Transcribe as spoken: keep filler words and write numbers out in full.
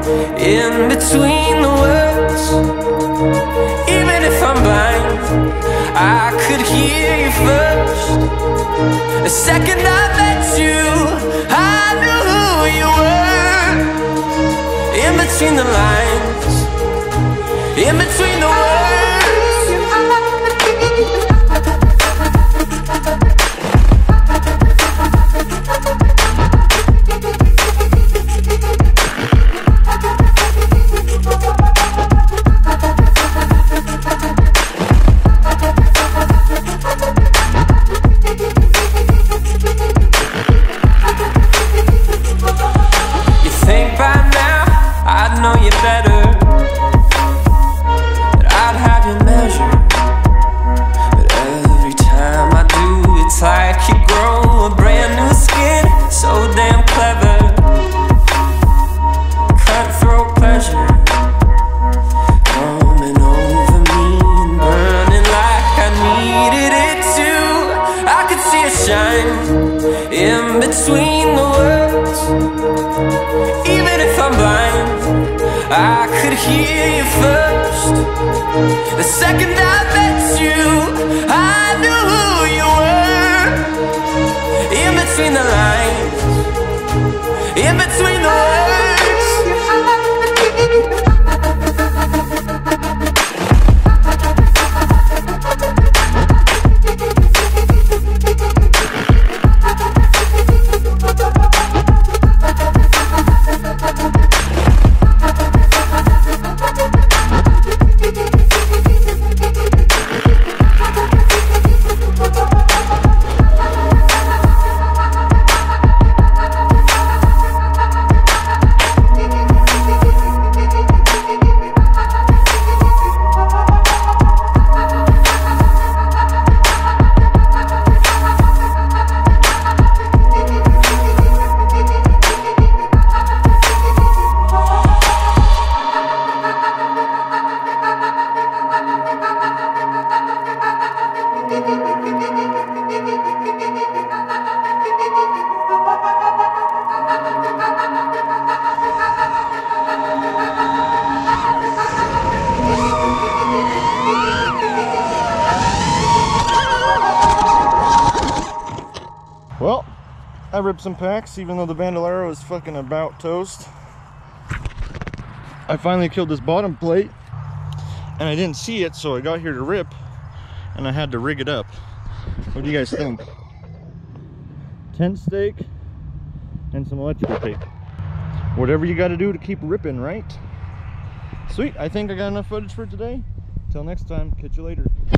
in between the words. Even if I'm blind, I could hear you first. The second I met you, I knew who you were. In between the lines, in between the words. In between the words, even if I'm blind, I could hear you first. The second I met you, I knew who you were. In between the lines, in between the words. Well, I ripped some packs, even though the Bandolero is fucking about toast. I finally killed this bottom plate, and I didn't see it, so I got here to rip, and I had to rig it up. What do you guys think? Tent stake and some electrical tape. Whatever you got to do to keep ripping, right? Sweet, I think I got enough footage for today. Till next time, catch you later.